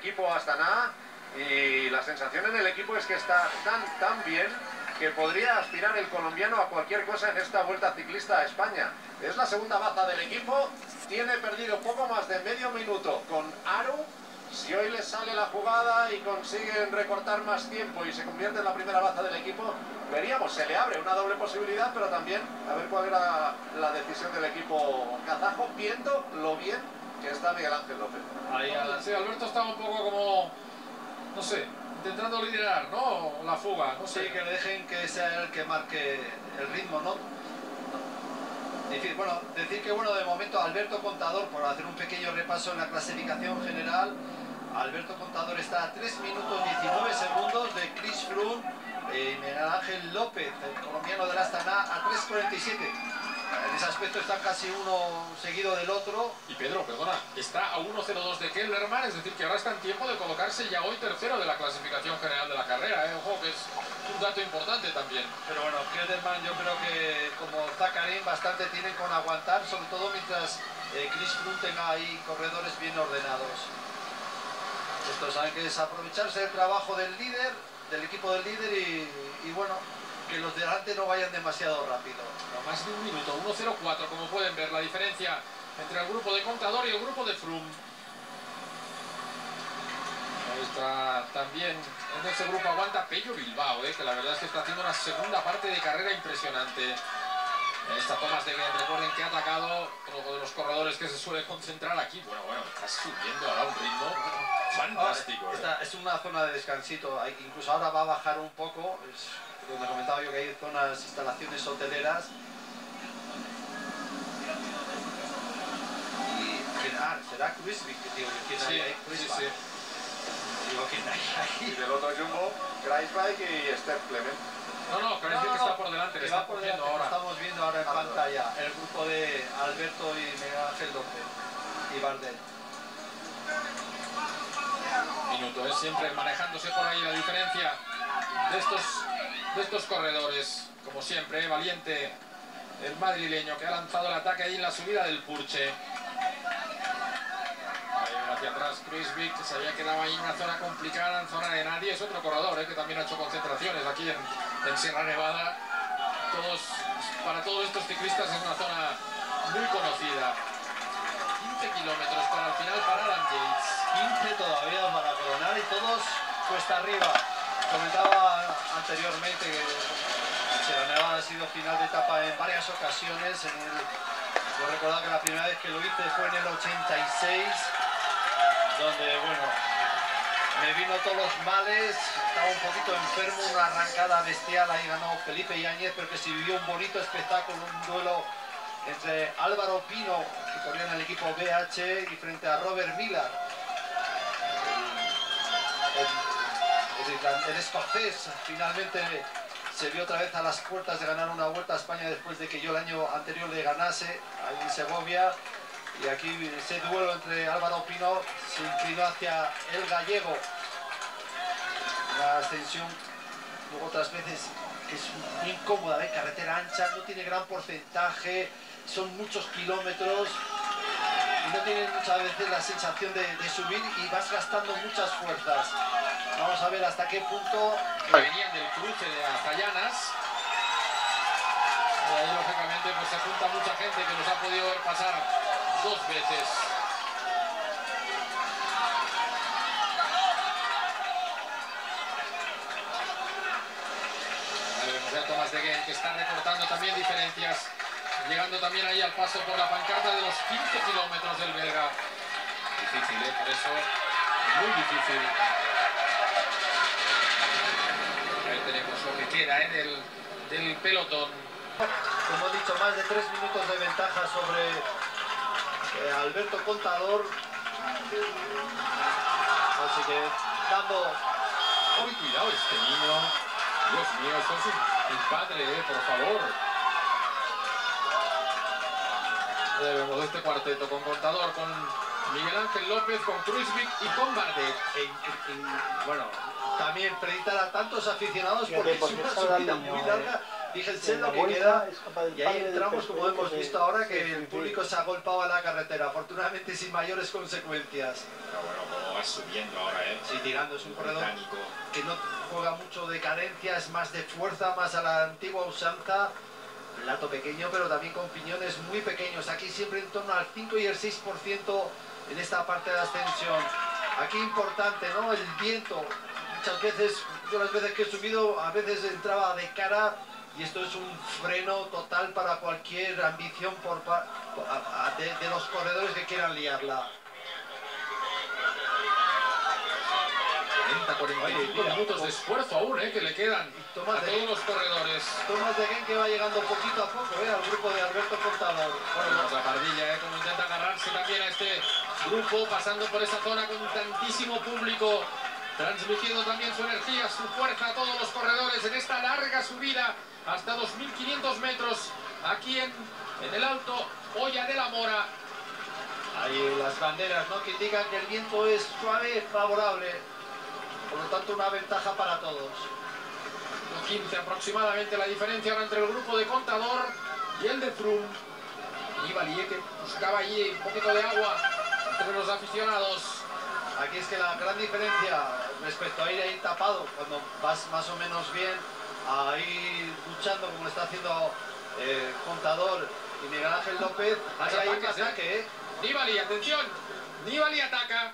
equipo Astana y la sensación en el equipo es que está tan bien que podría aspirar el colombiano a cualquier cosa en esta Vuelta Ciclista a España. Es la segunda baza del equipo, tiene perdido poco más de medio minuto con Aru. Si hoy les sale la jugada y consiguen recortar más tiempo y se convierte en la primera baza del equipo, veríamos, se le abre una doble posibilidad, pero también a ver cuál era la decisión del equipo kazajo, viendo lo bien que está Miguel Ángel López. Ahí, sí, Alberto estaba un poco como, no sé, intentando liderar, ¿no? La fuga, no sé. Sí, que le dejen que sea el que marque el ritmo, ¿no? Decir que de momento Alberto Contador, por hacer un pequeño repaso en la clasificación general, Alberto Contador está a 3 minutos 19 segundos de Chris Froome y Miguel Ángel López, el colombiano del Astana, a 3:47. En ese aspecto están casi uno seguido del otro. Y Pedro, perdona, está a 1:02 de Kellerman, es decir, que ahora está en tiempo de colocarse ya hoy tercero de la clasificación general de la carrera, ¿eh? Ojo, que es un dato importante también. Pero bueno, Kellerman yo creo que como Zakarin bastante tienen con aguantar, sobre todo mientras Chris Froome tenga ahí corredores bien ordenados. Estos saben que es aprovecharse del trabajo del líder, del equipo del líder y bueno, que los de delante no vayan demasiado rápido. No más de un minuto, 1:04, como pueden ver, la diferencia entre el grupo de Contador y el grupo de Froome. Ahí está también, en ese grupo aguanta Pello Bilbao, que la verdad es que está haciendo una segunda parte de carrera impresionante. Está Thomas de Gendt, recuerden que ha atacado uno de los corredores que se suele concentrar aquí. Bueno, está subiendo ahora un ritmo fantástico. Esta es una zona de descansito, incluso ahora va a bajar un poco, donde comentaba yo que hay zonas, instalaciones hoteleras. Y será Kruijswijk, tío, ¿quién hay ahí? Sí. Digo, ¿quién hay ahí? Y del otro Jumbo, Kruijswijk y Stef Clement. No, Kruijswijk está por delante, le está cogiendo ahora. Estamos viendo ahora en pantalla el grupo de Alberto y Miguel Ángel López y Bardet. Minuto, es siempre manejándose por ahí la diferencia de estos corredores. Como siempre, valiente el madrileño que ha lanzado el ataque ahí en la subida del Purche. Hacia atrás Kruijswijk, que se había quedado ahí en una zona complicada, en zona de nadie. Es otro corredor que también ha hecho concentraciones aquí en Sierra Nevada. Para todos estos ciclistas es una zona muy conocida. 15 kilómetros para al final para Adam Yates. 15 todavía para coronar y todos cuesta arriba. Comentaba anteriormente que Sierra Nevada ha sido final de etapa en varias ocasiones. Yo recordaba que la primera vez que lo hice fue en el 86. Donde, me vino todos los males, estaba un poquito enfermo, una arrancada bestial, ahí ganó Felipe Yáñez, pero que se vivió un bonito espectáculo, un duelo entre Álvaro Pino, que corría en el equipo BH, y frente a Robert Millar, el escocés. Finalmente se vio otra vez a las puertas de ganar una Vuelta a España después de que yo el año anterior le ganase, ahí en Segovia. Y aquí ese duelo entre Álvaro Pino se inclinó hacia el gallego. La ascensión, luego otras veces, que es muy incómoda, carretera ancha, no tiene gran porcentaje, son muchos kilómetros y no tienes muchas veces la sensación de subir y vas gastando muchas fuerzas. Vamos a ver hasta qué punto. Venían del cruce de Azayanas. Y ahí lógicamente pues se junta mucha gente que nos ha podido ver pasar 2 veces. Ahí vemos a Thomas de Gendt que está recortando también diferencias, llegando también ahí al paso por la pancarta de los 15 kilómetros del belga. Difícil, por eso, muy difícil. Ahí tenemos lo que queda del pelotón. Como he dicho, más de 3 minutos de ventaja sobre Alberto Contador. Así que dando... ¡Uy, cuidado este niño! Dios mío, esto es el padre, por favor. Vemos este cuarteto con Contador, con Miguel Ángel López, con Kruijswijk y con Bardet. También felicitar a tantos aficionados porque es una subida muy larga. Fíjense lo que queda y ahí entramos, como hemos visto ahora, que el público se ha agolpado a la carretera, afortunadamente sin mayores consecuencias. Pero bueno, como subiendo ahora, Sí, tirando, es un corredor británico. que no juega mucho de cadencia, es más de fuerza, más a la antigua usanza. Plato pequeño, pero también con piñones muy pequeños. Aquí siempre en torno al 5 y el 6% en esta parte de ascensión. Aquí importante, ¿no? El viento. Muchas veces, yo las veces que he subido, a veces entraba de cara y esto es un freno total para cualquier ambición de los corredores que quieran liarla. 45 minutos de esfuerzo aún, que le quedan a todos los corredores. Thomas de Genk que va llegando poquito a poco, al grupo de Alberto Contador. Bueno, la pardilla, como intenta agarrarse también a este grupo, pasando por esa zona con tantísimo público, transmitiendo también su energía, su fuerza a todos los corredores en esta larga subida hasta 2.500 metros, aquí en el Alto Hoya de la Mora. Ahí las banderas, ¿no?, que indican que el viento es suave, favorable. Por lo tanto, una ventaja para todos. 15 aproximadamente la diferencia ahora entre el grupo de Contador y el de Froome. Nibali, que buscaba allí un poquito de agua entre los aficionados. Aquí es que la gran diferencia respecto a ir ahí tapado, cuando vas más o menos bien, a ir luchando como está haciendo Contador y Miguel Ángel López, hay un ataque, Nibali, atención, Nibali ataca.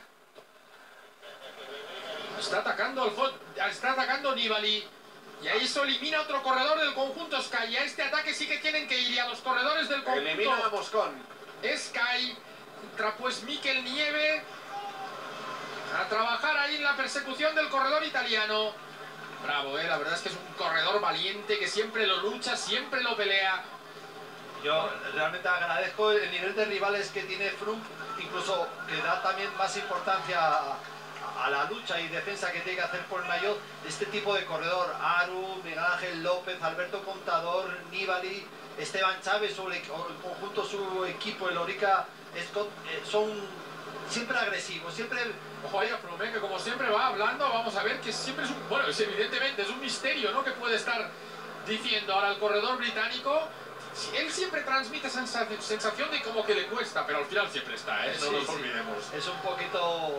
Está atacando Nibali. Y ahí se elimina otro corredor del conjunto Sky. Y a este ataque sí que tienen que ir. Y a los corredores del conjunto elimina a Moscón. Sky. Entra pues Mikel Nieve a trabajar ahí en la persecución del corredor italiano. Bravo, la verdad es que es un corredor valiente que siempre lo lucha, siempre lo pelea. Yo realmente agradezco el nivel de rivales que tiene Froome, incluso que da también más importancia a la lucha y defensa que tiene que hacer por el maillot de este tipo de corredor. Aru, Miguel Ángel López, Alberto Contador, Nibali, Esteban Chávez, el conjunto, su equipo, el Orica Scott, son siempre agresivos, siempre... Ojo ahí a Froome, que como siempre va hablando, vamos a ver que siempre es un... Bueno, evidentemente es un misterio, ¿no?, que puede estar diciendo ahora el corredor británico. Él siempre transmite sensación de como que le cuesta, pero al final siempre está, no nos olvidemos. Es un poquito...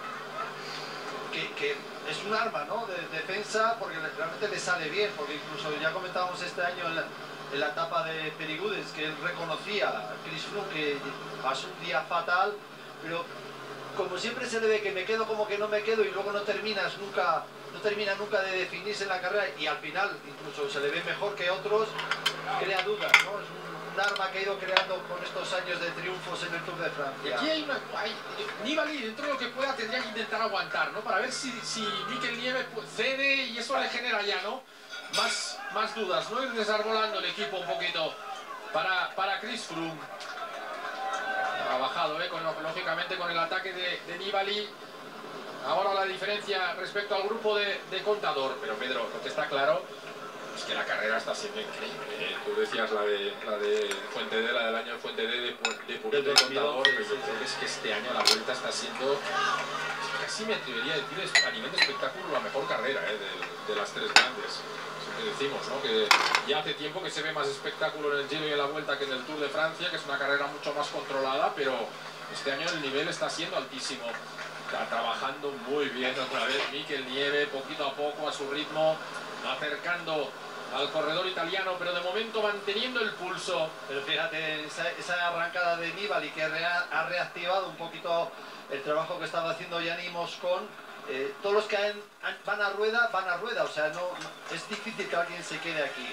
Que es un arma, ¿no?, de defensa, porque realmente le sale bien, porque incluso ya comentábamos este año en la etapa de Perigudes, que él reconocía a Chris Froome que pasó un día fatal, pero como siempre se le ve que me quedo como que no me quedo y luego no termina nunca de definirse en la carrera, y al final incluso se le ve mejor que otros, crea dudas, ¿no? Es un arma que ha ido creando con estos años de triunfos en el Tour de Francia. Aquí hay Nibali, dentro de lo que pueda, tendría que intentar aguantar, ¿no?, para ver si Mikel Nieve cede y eso le genera ya, ¿no?, más dudas, ¿no?, ir desarbolando el equipo un poquito para Chris Froome. Ha bajado, lógicamente con el ataque de Nibali. Ahora la diferencia respecto al grupo de Contador. Pero Pedro, lo que está claro es que la carrera está siendo increíble. Tú decías la de Fuente D, la del año de Fuente D de Purito y Contador, pero yo creo que es que este año la Vuelta está siendo, casi me atrevería a decir, a nivel de espectáculo, la mejor carrera de las tres grandes. Siempre decimos, ¿no?, que ya hace tiempo que se ve más espectáculo en el Giro y en la Vuelta que en el Tour de Francia, que es una carrera mucho más controlada, pero este año el nivel está siendo altísimo. Está trabajando muy bien otra vez Mikel Nieve, poquito a poco, a su ritmo, acercando al corredor italiano, pero de momento manteniendo el pulso. Pero fíjate, esa arrancada de Nibali que ha reactivado un poquito el trabajo que estaba haciendo Gianni Moscon. Todos los que van a rueda, o sea, no es difícil que alguien se quede aquí.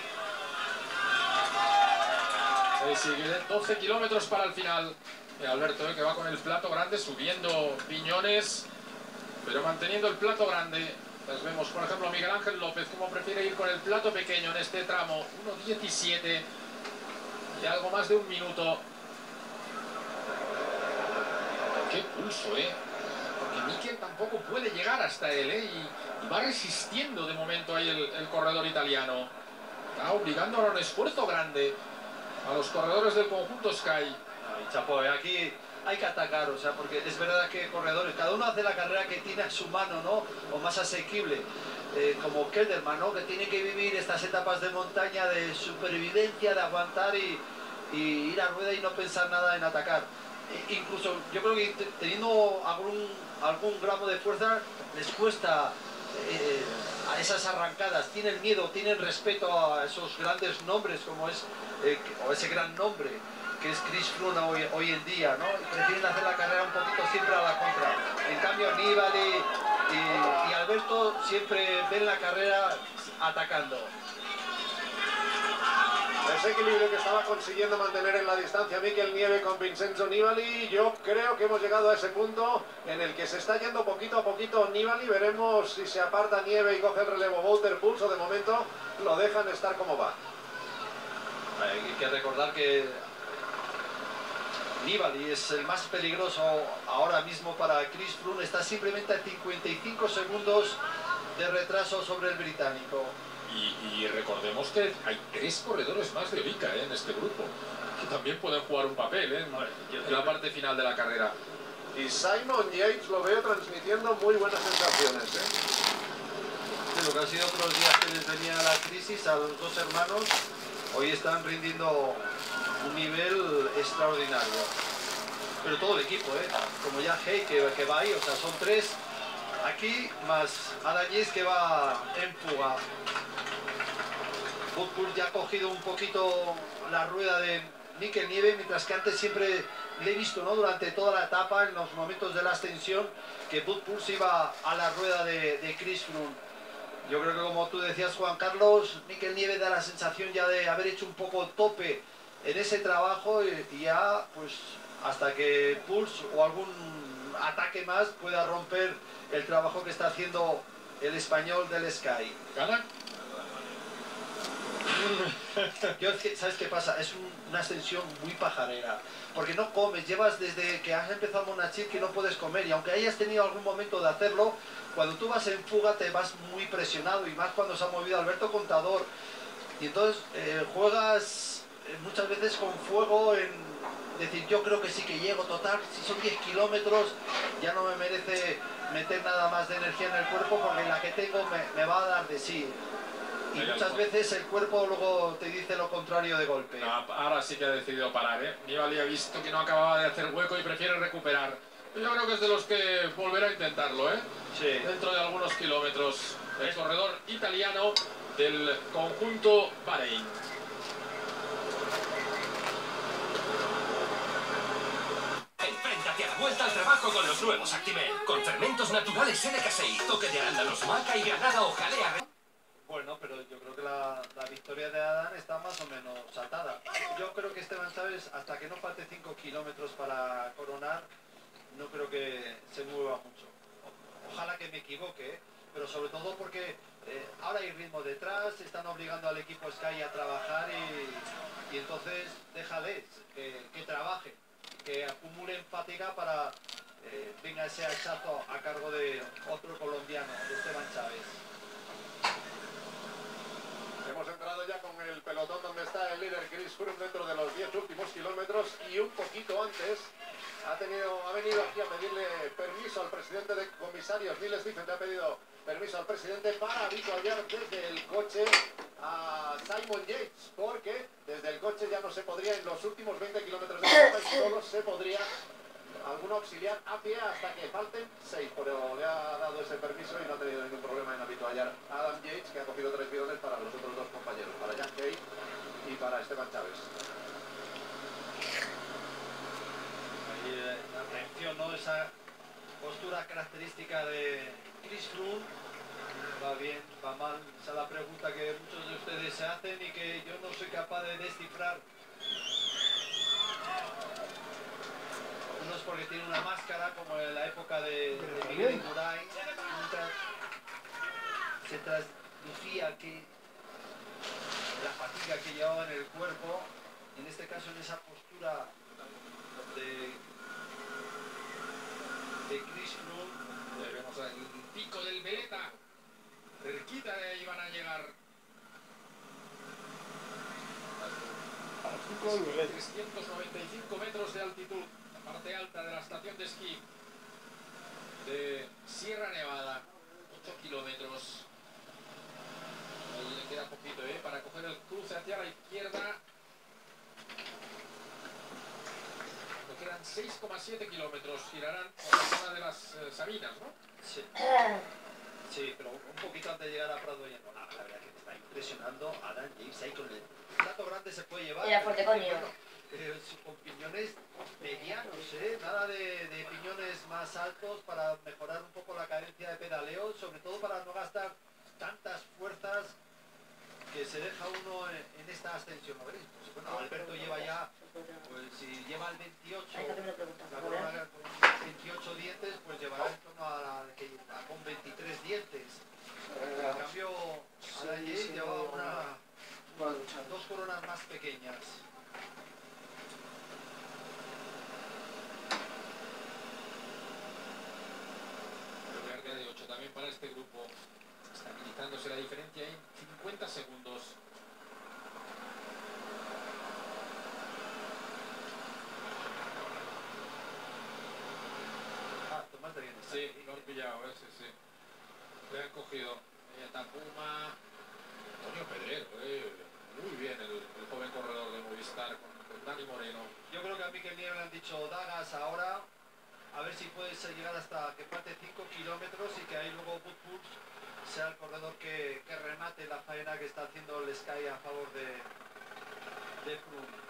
Sigue 12 kilómetros para el final. Alberto, que va con el plato grande, subiendo piñones, pero manteniendo el plato grande. Pues vemos, por ejemplo, a Miguel Ángel López, como prefiere ir con el plato pequeño en este tramo. 1:17 y algo más de un minuto. ¡Qué pulso, Porque Mikel tampoco puede llegar hasta él, y va resistiendo de momento ahí el corredor italiano. Está obligando a un esfuerzo grande a los corredores del conjunto Sky. Chapo, aquí hay que atacar, o sea, porque es verdad que corredores, cada uno hace la carrera que tiene a su mano, ¿no?, o más asequible, como Kelderman, ¿no?, que tiene que vivir estas etapas de montaña de supervivencia, de aguantar y ir a rueda y no pensar nada en atacar. incluso yo creo que teniendo algún gramo de fuerza les cuesta a esas arrancadas, tienen miedo, tienen respeto a esos grandes nombres como es, o ese gran nombre que es Chris Froome hoy en día, ¿no? Y prefieren hacer la carrera un poquito siempre a la contra. En cambio Nibali y Alberto siempre ven la carrera atacando. Ese equilibrio que estaba consiguiendo mantener en la distancia Mikel Nieve con Vincenzo Nibali, yo creo que hemos llegado a ese punto en el que se está yendo poquito a poquito Nibali. Veremos si se aparta Nieve y coge el relevo Wouter Pulso. De momento lo dejan estar como va. Hay que recordar que Nibali es el más peligroso ahora mismo para Chris Froome, está simplemente a 55 segundos de retraso sobre el británico. Y recordemos que hay 3 corredores más de Orica en este grupo, que también pueden jugar un papel en la parte final de la carrera. Y Simon Yates lo veo transmitiendo muy buenas sensaciones, De lo que han sido otros días que les venía la crisis a los dos hermanos, hoy están rindiendo un nivel extraordinario. Pero todo el equipo, como ya Hey que va ahí, o sea, son 3 aquí, más Adam Yates que va en fuga. Wout Poels ya ha cogido un poquito la rueda de Mikel Nieve, mientras que antes siempre le he visto, ¿no? Durante toda la etapa, en los momentos de la ascensión, que Wout Poels iba a la rueda de Chris Froome. Yo creo que, como tú decías, Juan Carlos, Mikel Nieve da la sensación ya de haber hecho un poco tope en ese trabajo y ya, pues, hasta que Poels o algún ataque más pueda romper el trabajo que está haciendo el español del Sky. ¿Gana? ¿Sabes qué pasa? Es una ascensión muy pajarera, porque no comes, llevas desde que has empezado Monachil que no puedes comer, y aunque hayas tenido algún momento de hacerlo, cuando tú vas en fuga te vas muy presionado, y más cuando se ha movido Alberto Contador, y entonces juegas muchas veces con fuego en decir, yo creo que sí que llego, total, si son 10 kilómetros ya no me merece meter nada más de energía en el cuerpo, porque la que tengo me va a dar de sí. Y muchas veces el cuerpo luego te dice lo contrario de golpe. No, ahora sí que ha decidido parar, Nibali ha visto que no acababa de hacer hueco y prefiere recuperar. Yo creo que es de los que volverá a intentarlo, Sí. Dentro de algunos kilómetros. El corredor italiano del conjunto Bahrein. Enfréntate a la vuelta al trabajo con los nuevos Actimel. Con fermentos naturales NK6, toque de arándanos, maca y granada o jalea. Bueno, pero yo creo que la victoria de Adán está más o menos atada. Yo creo que Esteban Chávez, hasta que no falte 5 kilómetros para coronar, no creo que se mueva mucho. Ojalá que me equivoque, pero sobre todo porque ahora hay ritmo detrás, están obligando al equipo Sky a trabajar y entonces déjales que trabajen, que acumulen fatiga para venga ese hachazo a cargo de otro colombiano, de Esteban Chávez. Hemos entrado ya con el pelotón donde está el líder Chris Froome dentro de los 10 últimos kilómetros, y un poquito antes ha venido aquí a pedirle permiso al presidente de comisarios. Neil Stephen le ha pedido permiso al presidente para avituallar desde el coche a Simon Yates, porque desde el coche ya no se podría, en los últimos 20 kilómetros de etapa, y solo se podría algún auxiliar a pie hasta que falten 6, pero le ha dado ese permiso y no ha tenido ningún problema en habituallar a Adam Yates, que ha cogido 3 bidones para los otros 2 compañeros, para Jan Key y para Esteban Chávez. Ahí la atención, ¿no? Esa postura característica de Chris Froome. Va bien, va mal, esa es la pregunta que muchos de ustedes se hacen y que yo no soy capaz de descifrar. Unos porque tiene una máscara como en la época de Miguel Indurain, se traducía que la fatiga que llevaba en el cuerpo, en este caso en esa postura de Chris Froome. Vemos el pico del Veleta, cerquita de ahí van a llegar. 395 metros de altitud, la parte alta de la estación de esquí de Sierra Nevada, 8 kilómetros. Ahí le queda poquito, para coger el cruce hacia la izquierda. Le quedan 6,7 kilómetros. Girarán por la zona de las Sabinas, ¿no? Sí. Sí, pero un poquito antes de llegar a Prado ya no. La verdad que me está impresionando Adam Yates ahí con el plato grande se puede llevar. Era fuerte coño. Con piñones medianos, nada de piñones más altos para mejorar un poco la cadencia de pedaleo, sobre todo para no gastar tantas fuerzas que se deja uno en esta ascensión. ¿No veréis? Pues, bueno, Alberto lleva ya, pues si lleva el 28, la corona con 28 dientes, pues llevará en torno a con 23 dientes. En cambio, Adam Yates lleva dos coronas más pequeñas. De 8 también para este grupo, estabilizándose la diferencia en 50 segundos. Tomás de bien. Sí, lo han pillado, sí. Le han cogido. Tapuma, Antonio Pedrero, muy bien el joven corredor de Movistar con Dani Moreno. Yo creo que a Mikel Nieve le han dicho dagas ahora, a ver si puedes llegar hasta que falte 5 kilómetros y que ahí luego Woodpulse sea el corredor que remate la faena que está haciendo el Sky a favor de Froome.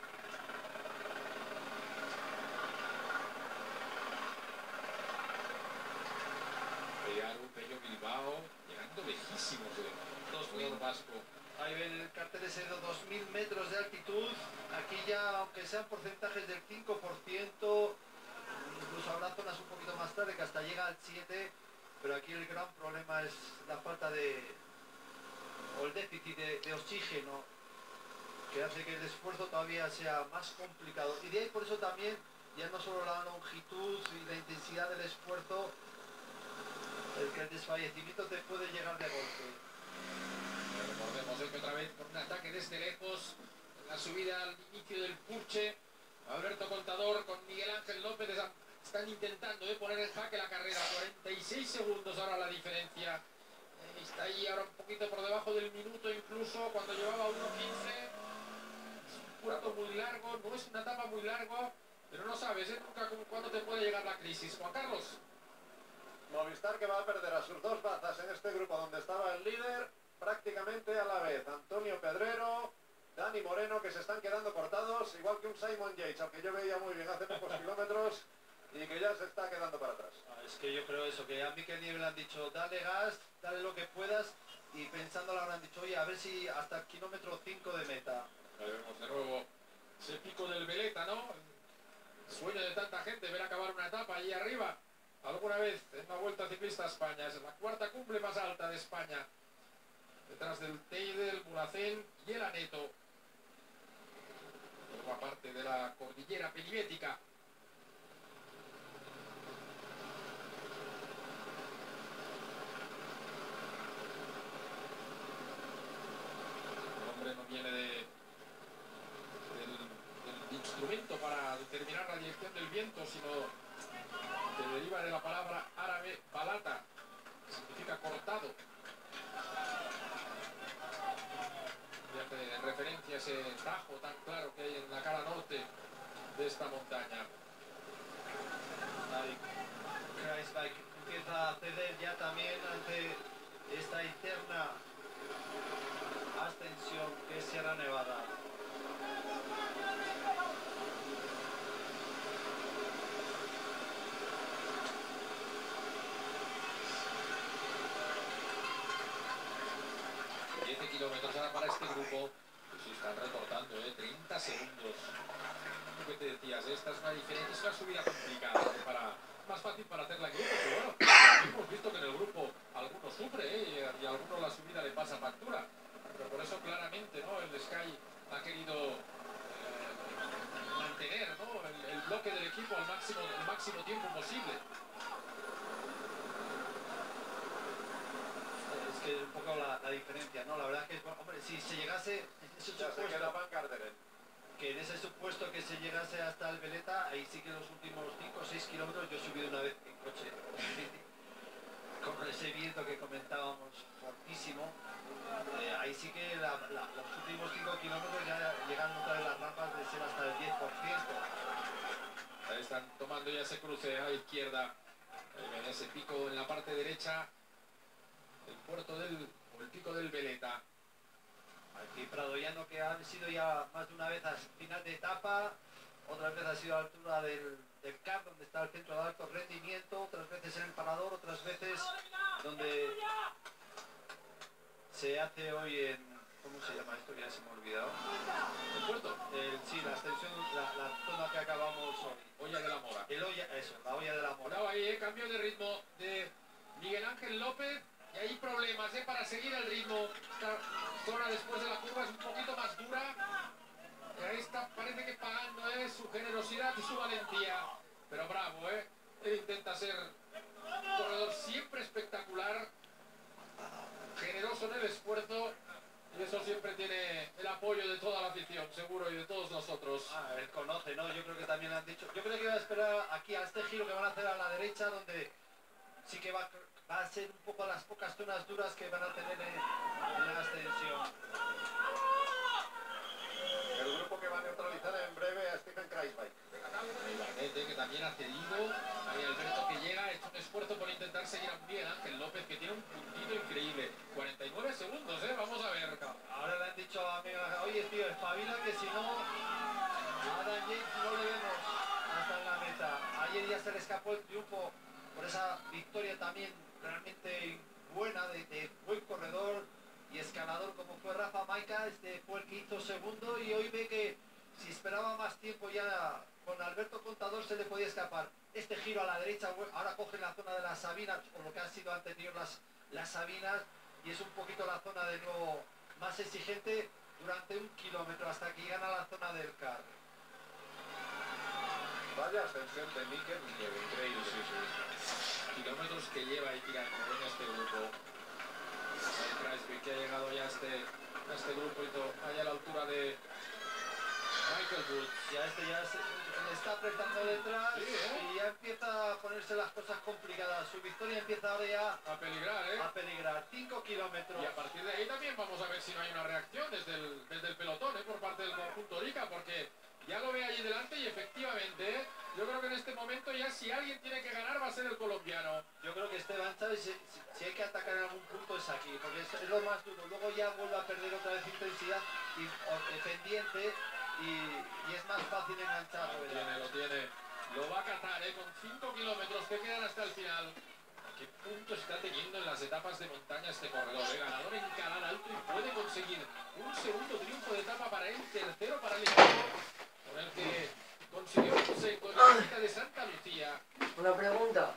Pello Bilbao, llegando lejísimos de 2000 vasco. Ahí ven el cartel ese de 2000 metros de altitud. Aquí ya, aunque sean porcentajes del 5%, incluso habrá zonas un poquito más tarde que hasta llega al 7%, pero aquí el gran problema es la falta o el déficit de oxígeno, que hace que el esfuerzo todavía sea más complicado. Y de ahí por eso también, ya no solo la longitud y la intensidad del esfuerzo, el que el desfallecimiento te puede llegar de golpe. Recordemos que otra vez con un ataque desde lejos, en la subida al inicio del Purche, Alberto Contador con Miguel Ángel López están intentando poner en jaque la carrera. 46 segundos ahora la diferencia. Está ahí ahora un poquito por debajo del minuto incluso, cuando llevaba 1.15. Es un puerto muy largo, no es una etapa muy larga, pero no sabes nunca cuándo te puede llegar la crisis. Juan Carlos. Movistar que va a perder a sus dos bazas en este grupo donde estaba el líder prácticamente a la vez. Antonio Pedrero, Dani Moreno, que se están quedando cortados, igual que un Simon Yates, al que yo veía muy bien hace pocos kilómetros y que ya se está quedando para atrás. Es que yo creo eso, que a Mikel Nieve le han dicho dale gas, dale lo que puedas, y pensándolo ahora han dicho, oye, a ver si hasta el kilómetro 5 de meta. Ahí vemos de nuevo ese pico del Veleta, ¿no? El sueño de tanta gente, ver acabar una etapa allí arriba. Alguna vez en la Vuelta Ciclista a España, es la cuarta cumbre más alta de España, detrás del Teide, el Mulhacén y el Aneto. Forma parte de la cordillera penibética. El hombre no viene del instrumento para determinar la dirección del viento, sino que deriva de la palabra árabe balata, que significa cortado. Ya te referencia a ese tajo tan claro que hay en la cara norte de esta montaña. Kreisbike empieza a ceder ya también ante esta interna ascensión que es Sierra Nevada. Kilómetros ahora para este grupo, pues sí, están recortando, 30 segundos. Lo que te decías, esta es una diferencia, es una subida complicada, más fácil para hacerla en grupo, pero bueno, hemos visto que en el grupo algunos sufre, y a algunos la subida le pasa factura, pero por eso claramente, ¿no? El Sky ha querido mantener, ¿no? el bloque del equipo al máximo tiempo posible. Que es un poco la diferencia, ¿no? La verdad es que, hombre, si se llegase en ese supuesto que se llegase hasta el Veleta, ahí sí que los últimos 5 o 6 kilómetros yo he subido una vez en coche, con ese viento que comentábamos fortísimo, ahí sí que los últimos 5 kilómetros ya llegan otra vez las rampas de ser hasta el 10%. están tomando ya ese cruce a la izquierda. Ahí ese pico en la parte derecha. El puerto del, o el pico del Veleta. Aquí Pradoyano, que han sido ya más de una vez a final de etapa, otras veces ha sido a la altura del CAR, donde está el centro de alto rendimiento, otras veces en el parador, otras veces donde se hace hoy en... ¿Cómo se llama esto? Ya se me ha olvidado. ¿El puerto? Sí, la extensión, la zona que acabamos hoy. Olla de la Mora. El olla, eso, la olla de la Mora. Cuidado ahí, cambio de ritmo de Miguel Ángel López. Y hay problemas para seguir el ritmo. Esta zona después de la curva es un poquito más dura. Y ahí está, parece que pagando su generosidad y su valentía. Pero bravo, él intenta ser un corredor siempre espectacular, generoso en el esfuerzo. Y eso siempre tiene el apoyo de toda la afición, seguro, y de todos nosotros. Él conoce, ¿no? Yo creo que también han dicho... Yo creo que va a esperar aquí a este giro que van a hacer a la derecha, donde sí que va a ser un poco las pocas zonas duras que van a tener en la ascensión. El grupo que va a neutralizar en breve a Stephen Kreisbach. Barnete, que también ha cedido. Hay Alberto, que llega, ha hecho un esfuerzo por intentar seguir a Miguel Ángel López, que tiene un puntito increíble. 49 segundos, vamos a ver. Ahora le han dicho a Miguel Ángel, oye tío, espabila, que si no, a Adam Yates no le vemos hasta en la meta. Ayer ya se le escapó el triunfo por esa victoria también realmente buena, de buen corredor y escalador como fue Rafa Maica. Este fue el que hizo segundo, y hoy ve que si esperaba más tiempo ya con Alberto Contador se le podía escapar. Este giro a la derecha, ahora coge la zona de las Sabinas, o lo que han sido anterior las Sabinas, y es un poquito la zona de nuevo más exigente durante 1 kilómetro hasta que llegan a la zona del CAR. Vaya ascensión de Mikel, increíble. Kilómetros que lleva ahí tirando en este grupo. Kreisbach, que ha llegado ya a este grupo, y allá a la altura de Michael Woods. Ya le está apretando detrás, sí, y ya empieza a ponerse las cosas complicadas. Su victoria empieza ahora ya A peligrar, a peligrar. 5 kilómetros. Y a partir de ahí también vamos a ver si no hay una reacción desde el pelotón, por parte del conjunto Orica, porque ya lo ve allí delante, y efectivamente, yo creo que en este momento ya si alguien tiene que ganar va a ser el colombiano. Yo creo que Esteban Chávez, si hay que atacar en algún punto es aquí, porque es lo más duro. Luego ya vuelve a perder otra vez intensidad pendiente, y es más fácil engancharlo. Lo tiene. Lo va a catar, con 5 kilómetros que quedan hasta el final. ¿Qué punto está teniendo en las etapas de montaña este corredor? Ganador en Canal Alto, y puede conseguir un segundo triunfo de etapa para él, tercero para el equipo, con el que consiguió con la visita de Santa Lucía. Una pregunta.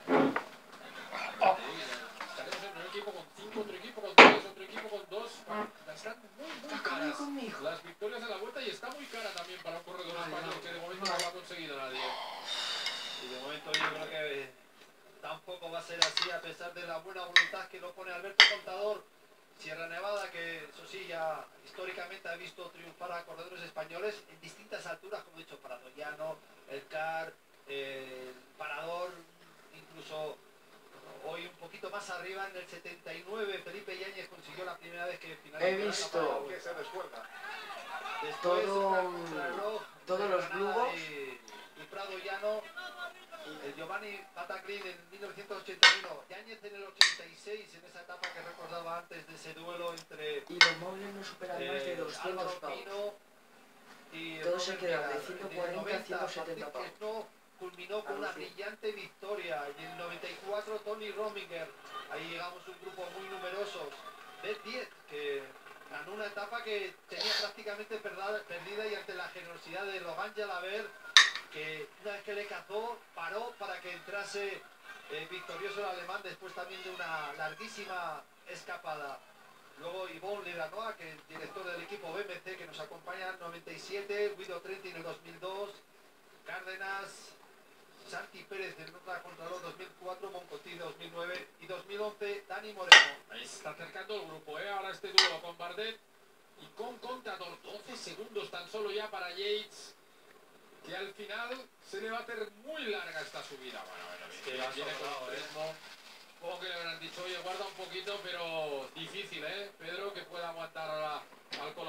Estaremos en un equipo con 5, otro equipo con 3, otro equipo con 2. Están muy caras las victorias en la vuelta, y está muy cara también para un corredor español que de momento no lo ha conseguido nadie. Y de momento yo creo que tampoco va a ser así, a pesar de la buena voluntad que lo pone Alberto Contador. Sierra Nevada, que eso sí, ya históricamente ha visto triunfar a corredores españoles en distintas alturas, como he dicho, Pradoyano, el CAR, el Parador, incluso hoy un poquito más arriba, en el 79, Felipe Yáñez consiguió la primera vez que finalizó. He visto Que se descuelga. Después, todos los globos y Pradoyano, el Giovanni Pataclin en 1981, Yáñez en el 86, en esa etapa que recordaba antes de ese duelo entre... Y los móviles no superan más de 200 pavos. Y todos se quedan de en 140 a 90, 170 pavos. no, culminó con una brillante victoria. Y en el 94 Tony Rominger, ahí llegamos un grupo muy numeroso, de 10, que ganó una etapa que tenía prácticamente perdida, y ante la generosidad de Logan Jalabert, que una vez que le cazó, paró para que entrase victorioso el alemán, después también de una larguísima escapada. Luego Yvonne Ledanois, que es el director del equipo BMC, que nos acompaña en el 97, Guido Trenti en el 2002, Cárdenas, Santi Pérez del Nota Contralor 2004, Moncotti 2009 y 2011, Dani Moreno. Ahí se está acercando el grupo, ahora este duelo con Bardet y con Contador. 12 segundos tan solo ya para Yates, que al final se le va a hacer muy larga esta subida. Bueno, viene con un ritmo. Supongo que le habrán dicho, oye, guarda un poquito, pero difícil, Pedro, que pueda aguantar al colombiano.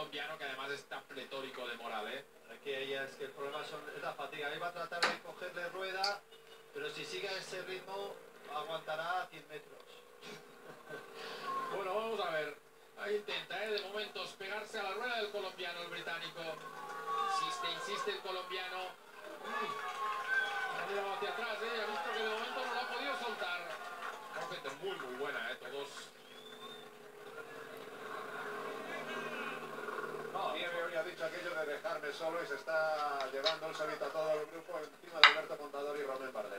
colombiano, que además está pletórico de moral, ¿eh? Aquí ella es que el problema es la fatiga. Ahí va a tratar de cogerle rueda, pero si sigue a ese ritmo aguantará a 100 metros. Bueno, vamos a ver. Ahí intenta, de momentos, pegarse a la rueda del colombiano, el británico. Insiste el colombiano. Ha mirado hacia atrás, ha visto que de momento no lo ha podido soltar. Una gente muy buena, todos. No, bien me había dicho aquello de dejarme solo y se está llevando el solito a todo el grupo encima de Alberto Contador y Romén Bardet.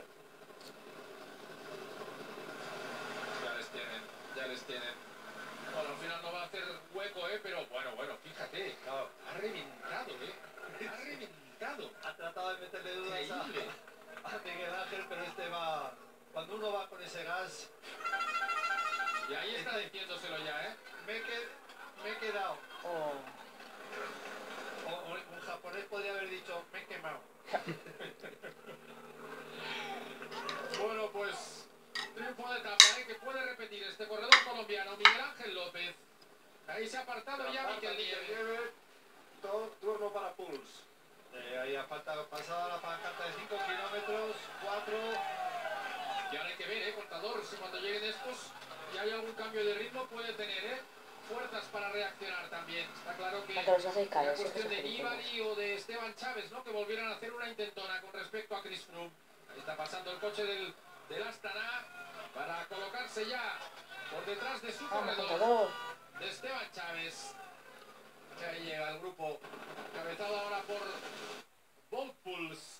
Ya les tienen. Bueno, al final no va a hacer hueco, pero bueno, fíjate, Claro. ha reventado, ha reventado. Ha tratado de meterle dudas Increíble. a Miguel Ángel, pero este va... Cuando uno va con ese gas... Y ahí está diciéndoselo ya, Me he quedado. Oh. O un japonés podría haber dicho, me he quemado. Bueno, pues triunfo de etapa, que puede repetir este corredor colombiano, Miguel Ángel López. Ahí se ha apartado ya Miquel Nieve. Turno para Puls. Ahí ha faltado pasada la pancarta de 5 kilómetros, 4. Y ahora hay que ver, Contador, si cuando lleguen estos y hay algún cambio de ritmo puede tener, fuerzas para reaccionar también. Está claro que Cuando los hace la caer, cuestión de Nibali o de Esteban Chávez, ¿no? Que volvieran a hacer una intentona con respecto a Chris Froome. Ahí está pasando el coche del Astana para colocarse ya por detrás de su Vamos, corredor, Contador. de Esteban Chávez. Y ahí llega el grupo, cabezado ahora por Bolt Puls.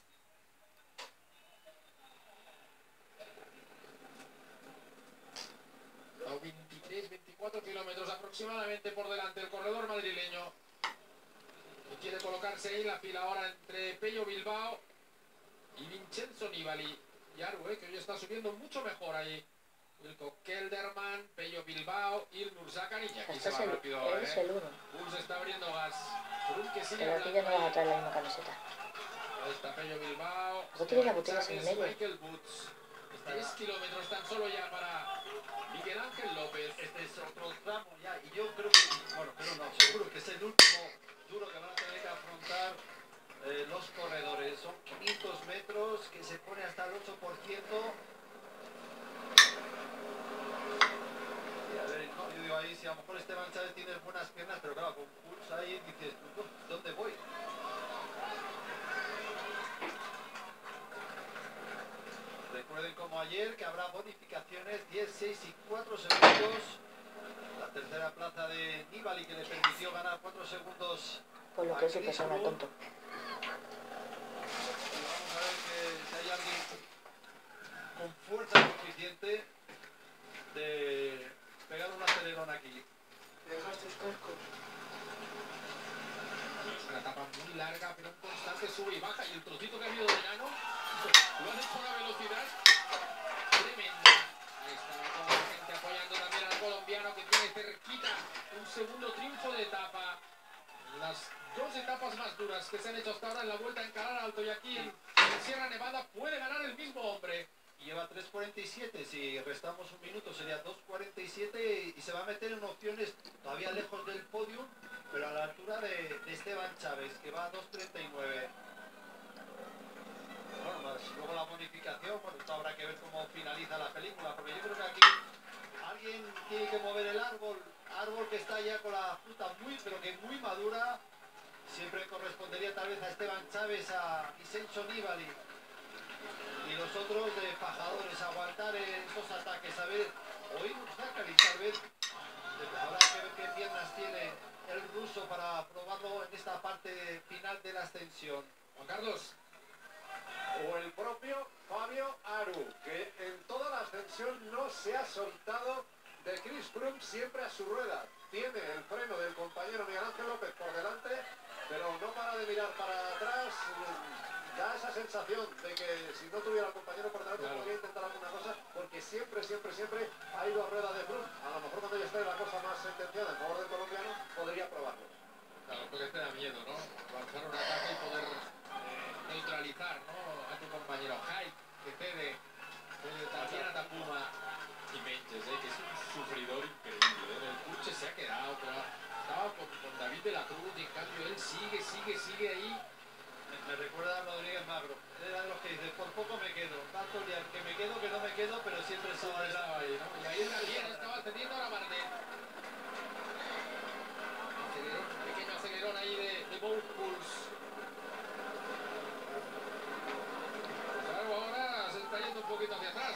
A 23-24 kilómetros aproximadamente por delante el corredor madrileño. Y quiere colocarse ahí en la fila ahora entre Pello Bilbao y Vincenzo Nibali. Y Aru, que hoy está subiendo mucho mejor ahí. Wilco Kelderman, Pello Bilbao, Ilnur Zakarin. Y aquí se va rápido ahora, Es el 1. Puls está abriendo gas. Froome que sigue Pero aquí ya no hablando vas a ahí. traer la misma camiseta. Ahí está Pello Bilbao. Luego tienes la Esteban botella Chávez, en medio. Michael Boots. 3 kilómetros tan solo ya para Miguel Ángel López. Este es otro tramo ya, y yo creo que, bueno, pero no, seguro que es el último duro que van a tener que afrontar los corredores. Son 500 metros que se pone hasta el 8%. Y a ver, no, yo digo ahí, si a lo mejor Esteban Chávez tiene buenas piernas, pero claro, con Puls ahí dices, ¿dónde voy? Recuerden como ayer que habrá bonificaciones, 10, 6 y 4 segundos. La tercera plaza de Nibali que le permitió ganar 4 segundos. Por lo que es su persona, tonto. Y vamos a ver que si hay alguien con fuerza suficiente de pegar un acelerón aquí. Dejas tus cascos. Es una etapa muy larga, pero un constante sube y baja. Y el trocito que ha habido de Nano lo han hecho a una velocidad tremenda. Ahí está toda la gente apoyando también al colombiano que tiene cerquita un segundo triunfo de etapa. Las dos etapas más duras que se han hecho hasta ahora en la Vuelta en Calar Alto y aquí en Sierra Nevada puede ganar el mismo hombre. Y lleva 3.47, si restamos un minuto sería 2.47 y se va a meter en opciones todavía lejos del podium, pero a la altura de Esteban Chávez, que va a 2.39. Bueno, más luego la bonificación, bueno, esto habrá que ver cómo finaliza la película, porque yo creo que aquí alguien tiene que mover el árbol que está ya con la fruta muy, pero que muy madura. Siempre correspondería tal vez a Esteban Chávez, a Vincenzo Nibali y los otros de fajadores, aguantar esos ataques. A ver, hoy Zakarin tal vez habrá que ver qué piernas tiene el ruso para probarlo en esta parte final de la ascensión. Juan Carlos. O el propio Fabio Aru, que en toda la ascensión no se ha soltado de Chris Froome siempre a su rueda. Tiene el freno del compañero Miguel Ángel López por delante, pero no para de mirar para atrás. Da esa sensación de que si no tuviera al compañero por delante podría intentar alguna cosa, porque siempre ha ido a rueda de Froome. A lo mejor cuando ya esté la cosa más sentenciada en favor del colombiano, podría probarlo. Claro, porque te da miedo, ¿no? Lanzar un ataque y poder neutralizar, ¿no? A tu compañero Hyde, que cede también a Takuma y Menches, que es un sufridor increíble. El coche se ha quedado, pero estaba con David de la Cruz y en cambio él sigue ahí. Me recuerda a Rodríguez Magro. Era de los que dice, por poco me quedo. Tanto liar que me quedo, que no me quedo, pero siempre estaba Ahí, ¿no? Y ahí también estaba teniendo ahora Bardet. Un pequeño acelerón ahí de Boat Pulse. Claro, ahora se está yendo un poquito hacia atrás,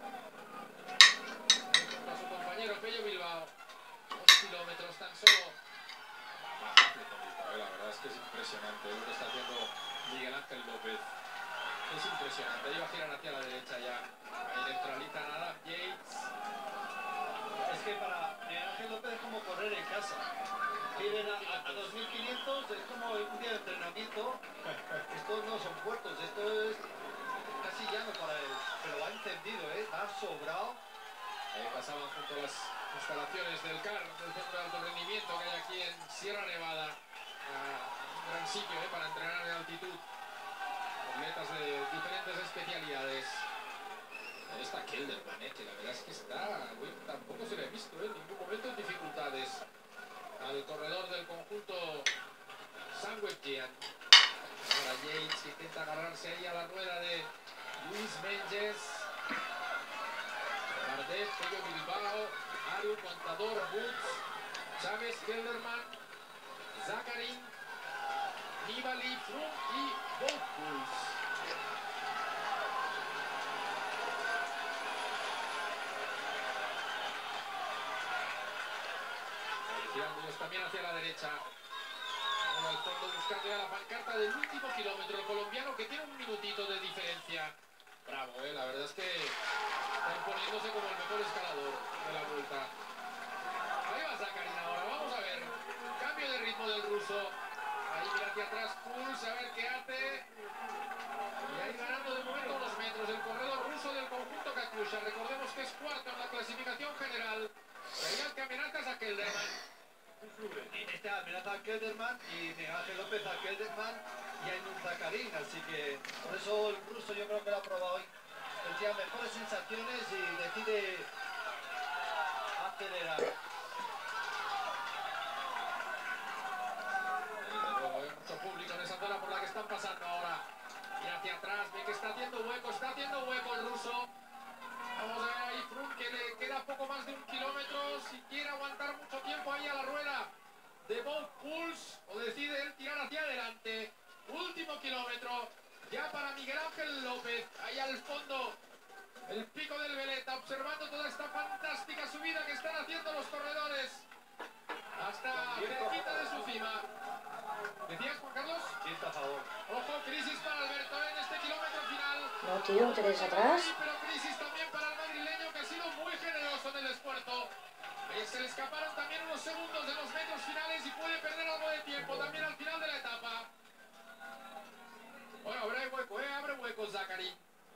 junto a su compañero Pello Bilbao. 2 kilómetros tan solo. Bastante tonito, la verdad es que es impresionante lo que está haciendo Miguel Ángel López. Es impresionante. Ahí va a girar hacia la derecha ya. Ahí neutraliza nada. Yates. Es que para Miguel Ángel López es como correr en casa. Viven a 2.500, es como un día de entrenamiento. Estos no son puertos, esto es casi llano para él. Pero lo ha entendido, ha sobrado. Ahí pasaban junto a las instalaciones del CAR, del Centro de Alto Rendimiento que hay aquí en Sierra Nevada. Un gran sitio para entrenar en altitud. Atletas de diferentes especialidades. Ahí está Kelderman, que la verdad es que tampoco se le ha visto en ningún momento en dificultades al corredor del conjunto Sanweb-Gian. Ahora Yates que intenta agarrarse ahí a la rueda de Luis Menges. Bardet, Pello Bilbao, Aru, Contador, Boots, Chávez, Kelderman, Zakarin, Nibali, Froome y Boat Pulse. Girando ellos también hacia la derecha. Ahora al fondo buscando ya la pancarta del último kilómetro. El colombiano que tiene un minutito de diferencia. Bravo, la verdad es que está imponiéndose como el mejor escalador de la vuelta. Ahí va Zakarin ahora, vamos a ver. Cambio de ritmo del ruso. Ahí mira hacia atrás Pulse, a ver qué hace. Y ahí ganando de momento unos metros el corredor ruso del conjunto Katusha. Recordemos que es cuarto en la clasificación general. Ahí al que amenazas a Kelderman. Este amenaza a Kelderman y Miguel Ángel López a Kelderman y a Ainun Zakarin, así que por eso el ruso yo creo que lo ha probado hoy. Tendría mejores sensaciones y decide acelerar. Hay mucho público en esa zona por la que están pasando ahora. Y hacia atrás, ve que está haciendo hueco el ruso. Vamos a ver ahí Froome que le queda poco más de 1 kilómetro. Si quiere aguantar mucho tiempo ahí a la rueda de Boat Pulse o decide él tirar hacia adelante. Último kilómetro ya para Miguel Ángel López. Ahí al fondo el pico del Veleta, observando toda esta fantástica subida que están haciendo los corredores hasta cerquita de su cima. ¿Decías, Juan Carlos? Sí, está a favor. Ojo, crisis para Alberto en este kilómetro final. No, tío, no te quedes atrás. Pero crisis también para el madrileño que ha sido muy generoso en el esfuerzo. Se le escaparon también unos segundos de los metros finales y puede perder algo de tiempo también al final de la etapa. Bueno, abre hueco, abre hueco Zakarin.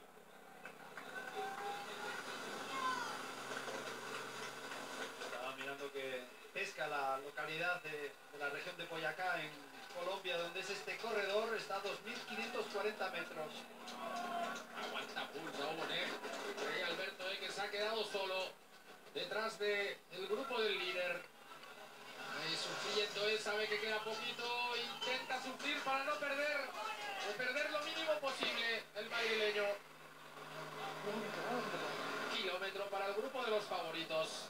Estaba mirando que Pesca, la localidad de la región de Boyacá en Colombia, donde es este corredor, está a 2.540 metros. Aguanta Pulse, ahí Alberto que se ha quedado solo detrás del grupo del líder. Ahí sufriendo, sabe que queda poquito, intenta sufrir para no perder, o perder lo mínimo posible el madrileño. Kilómetro para el grupo de los favoritos.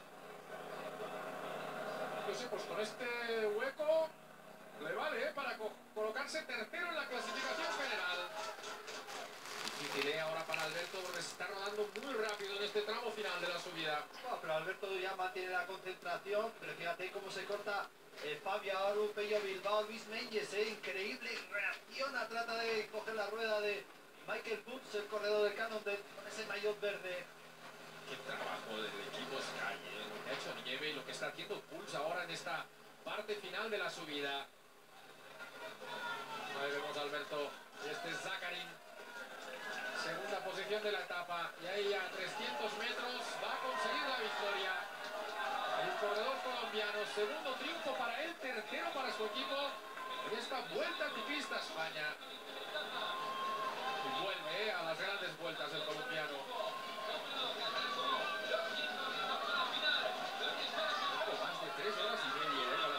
Pues sí, pues con este hueco le vale para colocarse tercero en la clasificación general. Difícil ahora para Alberto porque se está rodando muy rápido en este tramo final de la subida. Pero Alberto ya mantiene la concentración, pero fíjate cómo se corta Fabio Aru, Pello Bilbao, Luis Menges, increíble, reacciona, trata de coger la rueda de Michael Boots, el corredor del Cannondale, con ese maillot verde. Qué trabajo del equipo Sky, lo que ha hecho Nieve y lo que está haciendo Pulse ahora en esta parte final de la subida. Ahí vemos a Alberto y este es Zakarin. Segunda posición de la etapa y ahí a 300 metros va a conseguir la victoria. El corredor colombiano, segundo triunfo para él, tercero para su equipo en esta Vuelta Ciclista a España. Y vuelve a las grandes vueltas el colombiano. Más de 3 horas y media para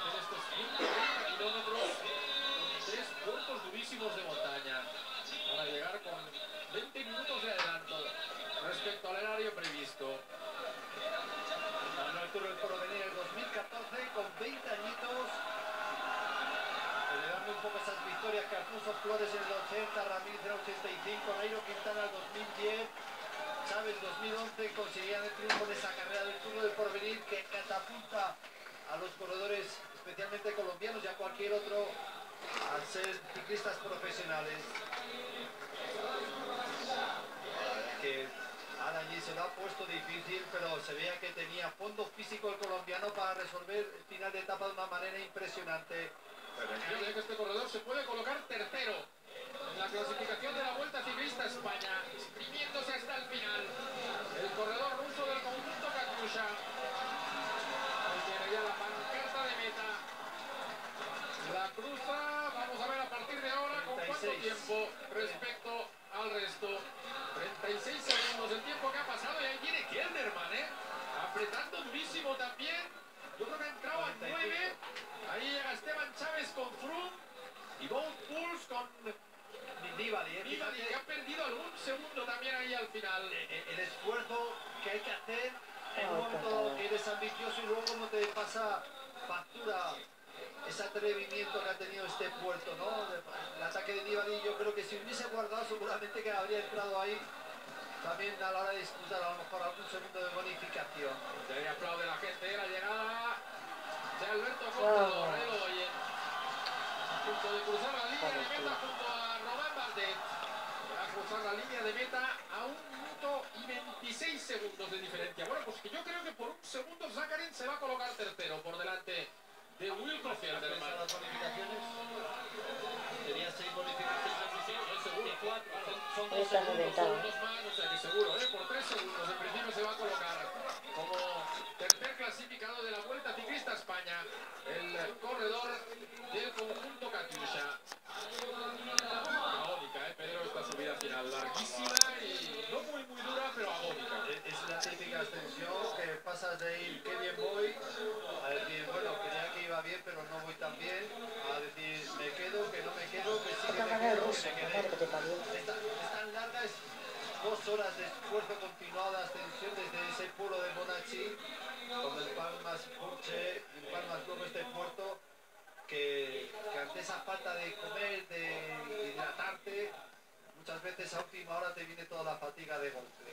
Alfonso Flores en el 80, Ramírez en el 85, Nairo Quintana en el 2010, Chávez 2011 conseguían el triunfo en esa carrera del Tour del Porvenir que catapulta a los corredores, especialmente colombianos y a cualquier otro, al ser ciclistas profesionales. Que allí se lo ha puesto difícil, pero se veía que tenía fondo físico el colombiano para resolver el final de etapa de una manera impresionante. Creo que este corredor se puede colocar tercero en la clasificación de la Vuelta Ciclista España, exprimiéndose hasta el final. El corredor ruso del conjunto Katyusha. Ahí tiene ya la pancarta de meta. La cruza, vamos a ver a partir de ahora con cuánto tiempo respecto al resto. 36 segundos, el tiempo que ha pasado, y ahí tiene Kelderman, apretando durísimo también. Yo creo que ha entrado a 9. Ahí llega Esteban Chávez con Froome y Wout Poels con Nibali, que ha perdido algún segundo también ahí al final. El esfuerzo que hay que hacer en un momento que eres ambicioso y luego como te pasa factura ese atrevimiento que ha tenido este puerto, ¿no? El ataque de Nibali, yo creo que si hubiese guardado seguramente que habría entrado ahí también a la hora de disputar a lo mejor algún segundo de bonificación. Ahí aplaude la gente, la llegada de Alberto Contador, ahí lo oyen. A punto de cruzar la línea de meta junto a Román Bardet. Va a cruzar la línea de meta a 1 minuto y 26 segundos de diferencia. Bueno, pues que yo creo que por un segundo Zakarin se va a colocar tercero por delante de Wilco Kelderman. Las bonificaciones, tenía 6 bonificaciones, Seguro, 4, son 2 Esta segundos. segundos más, o sea que seguro, por 3 segundos en principio se va a colocar como tercer clasificado de la Vuelta Ciclista España, el corredor del conjunto Katyusha. Agónica, Pedro, esta subida final, larguísima y no muy dura, pero agónica. Es la típica extensión que pasas de ir qué bien voy a decir, bueno, creía que iba bien pero no voy tan bien, a decir me quedo, que no me quedo, que sí que me quedo, que me quedé. Es tan larga, es 2 horas de esfuerzo continuado de ascensión desde ese pueblo de Monachi, con el Palmas Purche, el Palmas Globo, este puerto, que ante esa falta de comer, de hidratarte, muchas veces a última hora te viene toda la fatiga de golpe.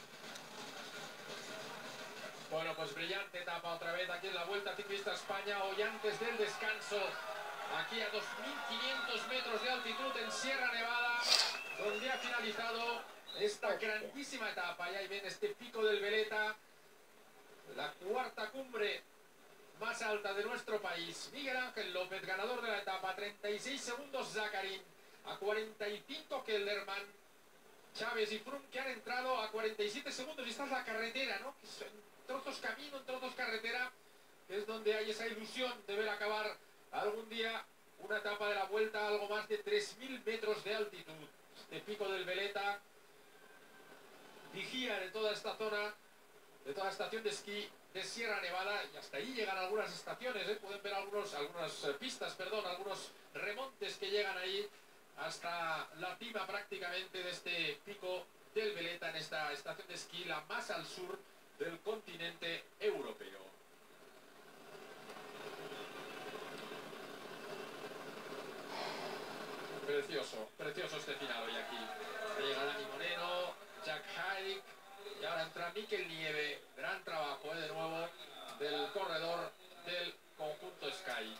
Bueno, pues brillante etapa otra vez aquí en la Vuelta Ciclista España, hoy antes del descanso, aquí a 2.500 metros de altitud en Sierra Nevada, donde ha finalizado esta grandísima etapa. Y ahí ven este pico del Veleta, la 4ª cumbre más alta de nuestro país. Miguel Ángel López, ganador de la etapa, 36 segundos Zakarin, a 45 Kelderman, Chávez y Froome que han entrado a 47 segundos. Y esta es la carretera, ¿no? Que son trozos camino, en trozos carretera, que es donde hay esa ilusión de ver acabar algún día una etapa de la Vuelta a algo más de 3.000 metros de altitud. Este pico del Veleta, vigía de toda esta zona, de toda la estación de esquí de Sierra Nevada, y hasta ahí llegan algunas estaciones, pueden ver algunas pistas, algunos remontes que llegan ahí hasta la cima prácticamente de este pico del Veleta en esta estación de esquí, la más al sur del continente europeo. Precioso, precioso este final hoy aquí. Llega Dani Moreno, Jack Haig, y ahora entra Mikel Nieve. Gran trabajo de nuevo del corredor del conjunto Sky.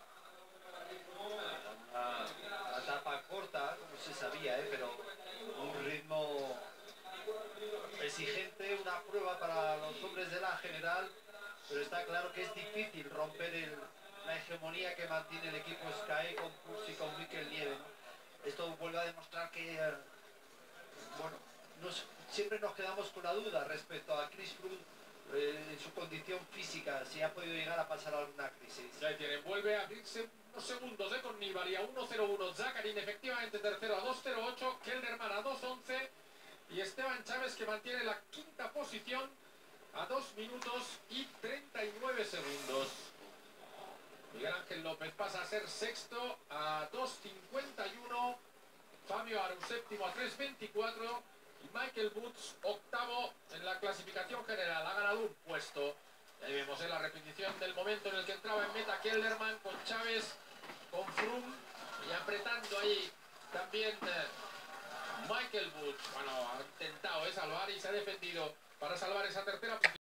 Una etapa corta, como se sabía, pero un ritmo exigente, una prueba para los hombres de la general, pero está claro que es difícil romper la hegemonía que mantiene el equipo Sky con Puig y con Mikel Nieve, ¿no? Esto vuelve a demostrar que, bueno, siempre nos quedamos con la duda respecto a Chris Froome en su condición física, si ha podido llegar a pasar alguna crisis. Ya tienen, vuelve a abrirse unos segundos con Nibali a 1.01, Zakarin efectivamente tercero a 2.08, Kelderman a 2.11 y Esteban Chávez que mantiene la 5ª posición a 2 minutos y 39 segundos. Miguel Ángel López pasa a ser sexto a 2.51, Fabio Aru séptimo a 3.24 y Michael Woods octavo en la clasificación general. Ha ganado un puesto. Ahí vemos la repetición del momento en el que entraba en meta Kelderman con Chávez, con Froome y apretando ahí También Michael Woods, bueno, ha intentado salvar y se ha defendido para salvar esa tercera posición.